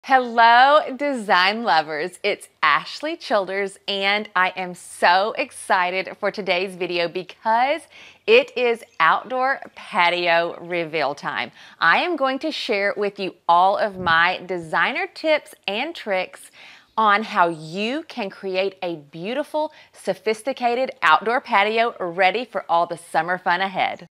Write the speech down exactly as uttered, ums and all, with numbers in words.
Hello, design lovers. It's Ashley Childers, and I am so excited for today's video because it is outdoor patio reveal time. I am going to share with you all of my designer tips and tricks on how you can create a beautiful, sophisticated outdoor patio ready for all the summer fun ahead.